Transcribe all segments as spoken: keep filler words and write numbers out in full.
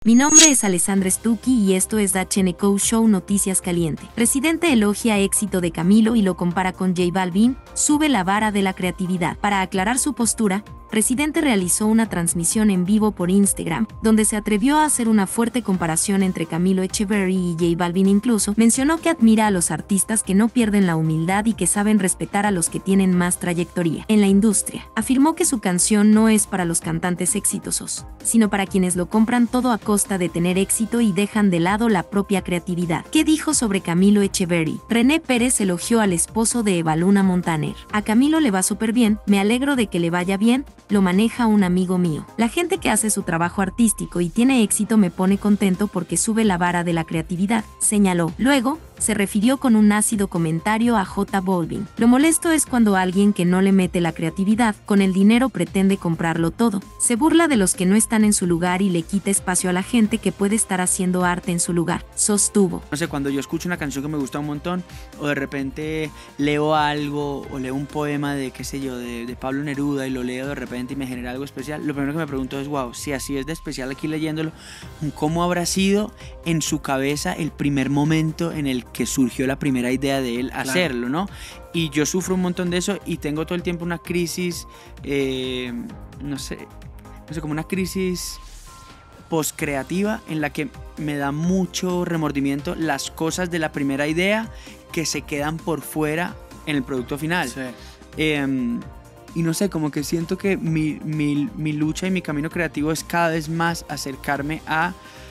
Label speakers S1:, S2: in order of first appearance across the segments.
S1: Mi nombre es Alessandra Stucchi y esto es H N K Show Noticias Caliente. Residente elogia éxito de Camilo y lo compara con J Balvin, sube la vara de la creatividad. Para aclarar su postura, Residente realizó una transmisión en vivo por Instagram, donde se atrevió a hacer una fuerte comparación entre Camilo Echeverry y J Balvin. Incluso mencionó que admira a los artistas que no pierden la humildad y que saben respetar a los que tienen más trayectoria en la industria. Afirmó que su canción no es para los cantantes exitosos, sino para quienes lo compran todo a costa de tener éxito y dejan de lado la propia creatividad. ¿Qué dijo sobre Camilo Echeverry? René Pérez elogió al esposo de Eva Luna Montaner. A Camilo le va súper bien, me alegro de que le vaya bien, lo maneja un amigo mío. La gente que hace su trabajo artístico y tiene éxito me pone contento porque sube la vara de la creatividad, señaló. Luego, se refirió con un ácido comentario a J Balvin. Lo molesto es cuando alguien que no le mete la creatividad, con el dinero pretende comprarlo todo. Se burla de los que no están en su lugar y le quita espacio a la gente que puede estar haciendo arte en su lugar, sostuvo.
S2: No sé, cuando yo escucho una canción que me gusta un montón, o de repente leo algo, o leo un poema de, qué sé yo, de, de Pablo Neruda y lo leo de repente y me genera algo especial, lo primero que me pregunto es, wow, si así es de especial aquí leyéndolo, ¿cómo habrá sido en su cabeza el primer momento en el que surgió la primera idea de él hacerlo, ¿no? Y yo sufro un montón de eso y tengo todo el tiempo una crisis, eh, no sé, no sé, como una crisis postcreativa en la que me da mucho remordimiento las cosas de la primera idea que se quedan por fuera en el producto final. Sí. Eh, y no sé, como que siento que mi, mi, mi lucha y mi camino creativo es cada vez más acercarme a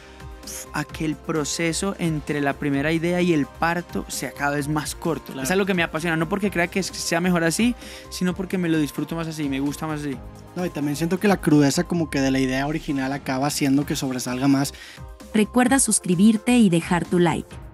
S2: a que el proceso entre la primera idea y el parto sea cada vez más corto. Claro. Es algo que me apasiona, no porque crea que sea mejor así, sino porque me lo disfruto más así, me gusta más así.
S3: No, y también siento que la crudeza como que de la idea original acaba haciendo que sobresalga más.
S1: Recuerda suscribirte y dejar tu like.